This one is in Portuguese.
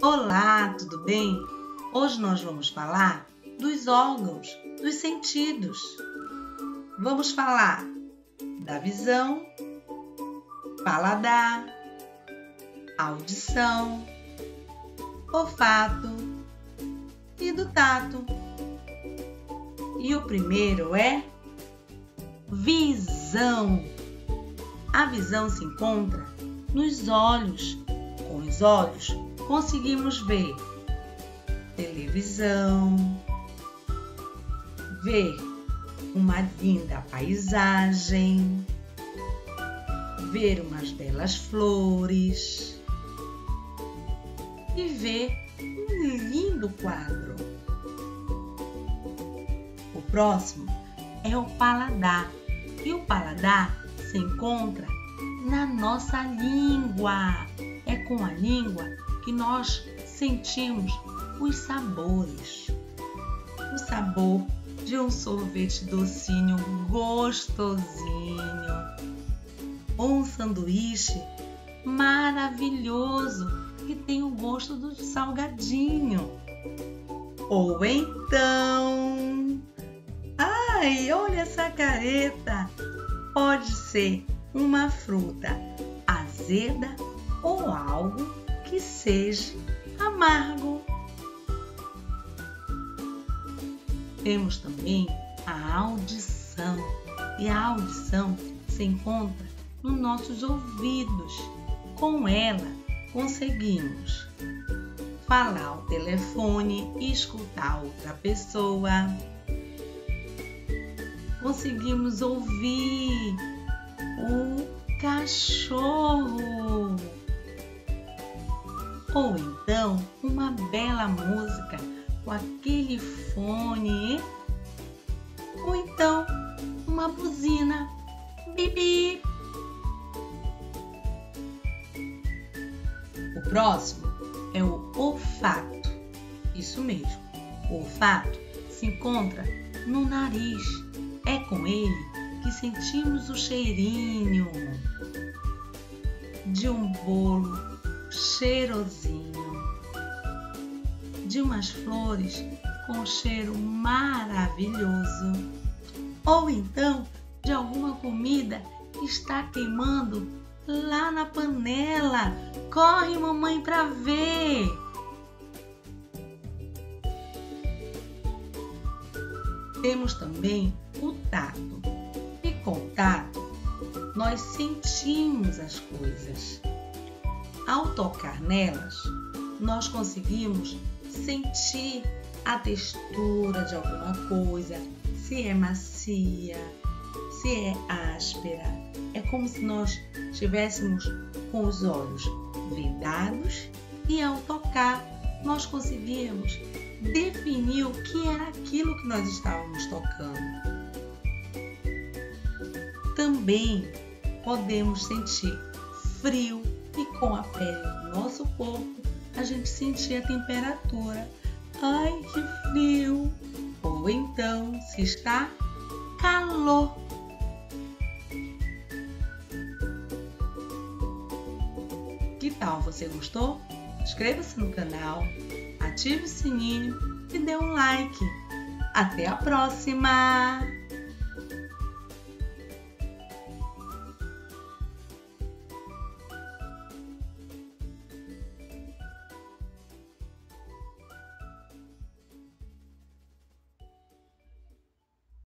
Olá, tudo bem? Hoje nós vamos falar dos órgãos, dos sentidos. Vamos falar da visão, paladar, audição, olfato e do tato. E o primeiro é visão. A visão se encontra nos olhos. Com os olhos, conseguimos ver televisão, ver uma linda paisagem, ver umas belas flores e ver um lindo quadro. O próximo é o paladar, e o paladar se encontra na nossa língua. É com a língua que nós sentimos os sabores. O sabor de um sorvete docinho gostosinho, ou um sanduíche maravilhoso que tem o gosto do salgadinho. Ou então, olha essa careta! Pode ser uma fruta azeda ou algo que seja amargo. Temos também a audição, e a audição se encontra nos nossos ouvidos. Com ela, conseguimos falar ao telefone e escutar outra pessoa. Conseguimos ouvir o cachorro. Ou então uma bela música com aquele fone. Ou então uma buzina. Bibi. O próximo é o olfato. Isso mesmo. O olfato se encontra no nariz. É com ele que sentimos o cheirinho de um bolo cheirosinho, de umas flores com cheiro maravilhoso, ou então de alguma comida que está queimando lá na panela. Corre, mamãe, para ver! Temos também o tato. E com o tato, nós sentimos as coisas. Ao tocar nelas, nós conseguimos sentir a textura de alguma coisa, se é macia, se é áspera. É como se nós estivéssemos com os olhos vendados e ao tocar nós conseguíamos definir o que era aquilo que nós estávamos tocando. Também podemos sentir frio e com a pele do nosso corpo a gente sentir a temperatura. Ai, que frio! Ou então, se está calor. Que tal? Você gostou? Inscreva-se no canal, ative o sininho e dê um like. Até a próxima!